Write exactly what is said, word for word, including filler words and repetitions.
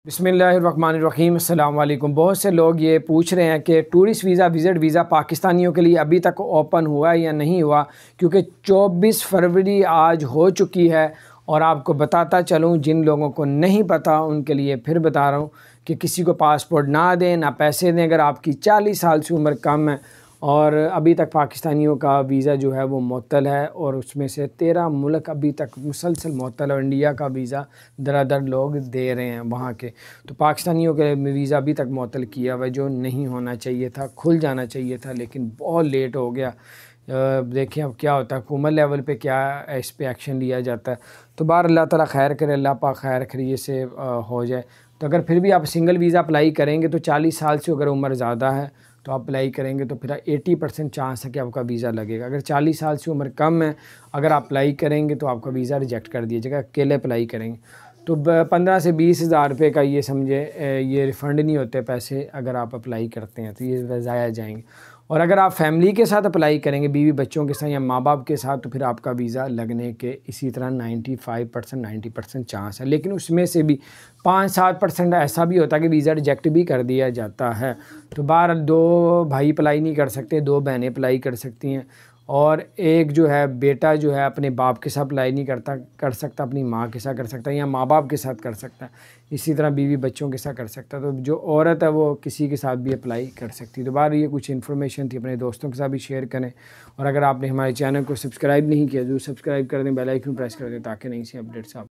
बिस्मिल्लाहिर्रहमानिर्रहीम अस्सलाम वालेकुम। बहुत से लोग ये पूछ रहे हैं कि टूरिस्ट वीज़ा विज़िट वीज़ा पाकिस्तानियों के लिए अभी तक ओपन हुआ या नहीं हुआ, क्योंकि चौबीस फरवरी आज हो चुकी है। और आपको बताता चलूँ, जिन लोगों को नहीं पता उनके लिए फिर बता रहा हूँ कि किसी को पासपोर्ट ना दें ना पैसे दें अगर आपकी चालीस साल से उम्र कम है। और अभी तक पाकिस्तानियों का वीज़ा जो है वो मुअत्तल है, और उसमें से तेरह मुल्क अभी तक मुसलसल मुअत्तल है, और इंडिया का वीज़ा दरादर लोग दे रहे हैं वहाँ के। तो पाकिस्तानियों के वीज़ा अभी तक मुअत्तल किया हुआ, जो नहीं होना चाहिए था, खुल जाना चाहिए था, लेकिन बहुत लेट हो गया। देखें अब क्या होता है, हुकूमत लेवल पे क्या इस पे एक्शन लिया जाता है। तो बाहर अल्लाह ताला खैर करे, अल्लाह पाक खैर खरीय से हो जाए। तो अगर फिर भी आप सिंगल वीज़ा अप्लाई करेंगे तो चालीस साल से अगर उम्र ज़्यादा है तो आप अप्लाई करेंगे तो फिर अस्सी परसेंट चांस है कि आपका वीज़ा लगेगा। अगर चालीस साल से उम्र कम है, अगर आप अप्लाई करेंगे तो आपका वीज़ा रिजेक्ट कर दिया जाएगा। अकेले अप्लाई करेंगे तो पंद्रह से बीस हज़ार रुपये का ये समझे ये रिफ़ंड नहीं होते पैसे, अगर आप अप्लाई करते हैं तो ये ज़ाया जाएंगे। और अगर आप फैमिली के साथ अप्लाई करेंगे, बीवी बच्चों के साथ या माँ बाप के साथ, तो फिर आपका वीज़ा लगने के इसी तरह पचानवे परसेंट नब्बे परसेंट चांस है। लेकिन उसमें से भी पाँच सात परसेंट ऐसा भी होता है कि वीज़ा रिजेक्ट भी कर दिया जाता है। तो बाहर दो भाई अप्लाई नहीं कर सकते, दो बहनें अप्लाई कर सकती हैं, और एक जो है बेटा जो है अपने बाप के साथ अप्लाई नहीं करता कर सकता, अपनी माँ के साथ कर सकता है या माँ बाप के साथ कर सकता है। इसी तरह बीवी बच्चों के साथ कर सकता है। तो जो औरत है वो किसी के साथ भी अप्लाई कर सकती है। तो बाहर ये कुछ इन्फॉर्मेशन थी, अपने दोस्तों के साथ भी शेयर करें। और अगर आपने हमारे चैनल को सब्सक्राइब नहीं किया तो सब्सक्राइब कर दें, बेल आइकन प्रेस कर दें, ताकि नई सी अपडेट्स आप